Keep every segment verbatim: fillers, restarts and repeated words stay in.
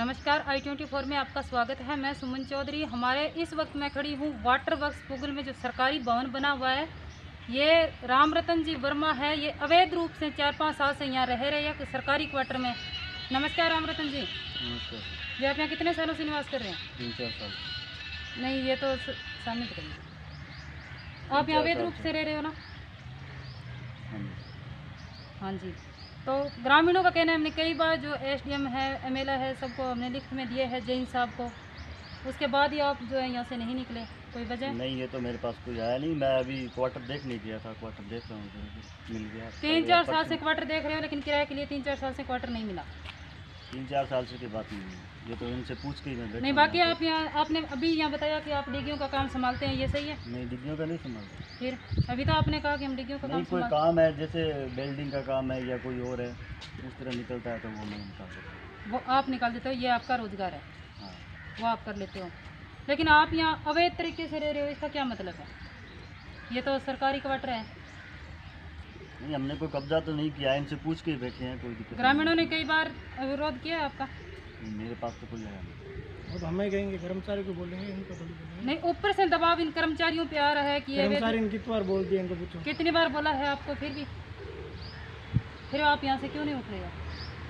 नमस्कार, आई twenty four में आपका स्वागत है। मैं सुमन चौधरी। हमारे इस वक्त मैं खड़ी हूँ वाटर वर्क्स पुगल में, जो सरकारी भवन बना हुआ है। ये राम रतन जी वर्मा है। ये अवैध रूप से चार पाँच साल से यहाँ रह रहे हैं सरकारी क्वार्टर में। नमस्कार राम रतन जी। नमस्कार। जी, आप यहाँ कितने सालों से निवास कर रहे हैं? तीन चार साल। नहीं, ये तो सामने करिए। आप यहाँ अवैध रूप से रह रहे हो ना? हाँ जी। तो ग्रामीणों का कहना है, हमने कई बार जो एसडीएम है, एमएलए है, सबको हमने लिखित में दिए है, जैन साहब को। उसके बाद ही आप जो है यहाँ से नहीं निकले, कोई वजह? नहीं, ये तो मेरे पास कोई आया नहीं। मैं अभी क्वार्टर देख नहीं गया था, क्वार्टर देख रहा हूँ, मिल गया। तीन चार साल से क्वार्टर देख रहे हो, लेकिन किराए के लिए तीन चार साल से क्वार्टर नहीं मिला। तीन चार साल से की बात नहीं है, ये तो इनसे पूछ के ही मैं नहीं, बाकी आप यहाँ, आपने अभी यहाँ बताया कि आप डिग्गियों का काम संभालते हैं, ये सही है? नहीं, डिग्गियों का नहीं संभालता। फिर अभी तो आपने कहा कि हम डिग्गियों का नहीं, काम कोई संभाल काम है जैसे बिल्डिंग का काम है या कोई और है, उस तरह निकलता है तो वो मैं निकाल सकता वो आप निकाल देते हो, ये आपका रोजगार है, हूँ। हाँ, वो आप कर लेते हो। लेकिन आप यहाँ अवैध तरीके से रह रहे हो, इसका क्या मतलब है? ये तो सरकारी क्वार्टर है। नहीं, हमने कोई कब्जा तो नहीं किया है, इनसे पूछ के ही बैठे हैं, कोई दिक्कत ग्रामीणों ने कई बार विरोध किया है आपका? नहीं। मेरे पास तो कोई लगा नहीं। अब हमें कहेंगे कर्मचारी को बोलेंगे, इनको थोड़ी बोलेंगे। नहीं, ऊपर से दबाव इन कर्मचारियों पे आ रहा है कि ये कर्मचारी ने कितनी बार बोल दिया, इनको पूछो। कितनी बार बोला है आपको, फिर भी फिर आप यहाँ से क्यों नहीं उठ रहे हो?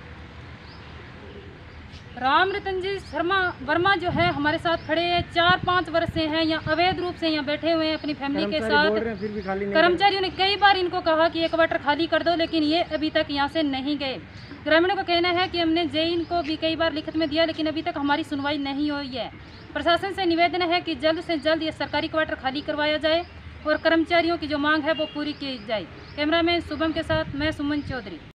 राम रतन जी शर्मा वर्मा जो है हमारे साथ खड़े हैं, चार पाँच वर्ष से हैं यहाँ अवैध रूप से यहाँ बैठे हुए हैं अपनी फैमिली के कर्मचारी बोल साथ। रहे हैं, फिर भी खाली नहीं। कर्मचारियों ने कई बार इनको कहा कि एक क्वार्टर खाली कर दो, लेकिन ये अभी तक यहाँ से नहीं गए। ग्रामीणों का कहना है कि हमने जेईन को भी कई बार लिखित में दिया, लेकिन अभी तक हमारी सुनवाई नहीं हुई है। प्रशासन से निवेदन है कि जल्द से जल्द ये सरकारी क्वार्टर खाली करवाया जाए और कर्मचारियों की जो मांग है वो पूरी की जाए। कैमरामैन शुभम के साथ मैं सुमन चौधरी।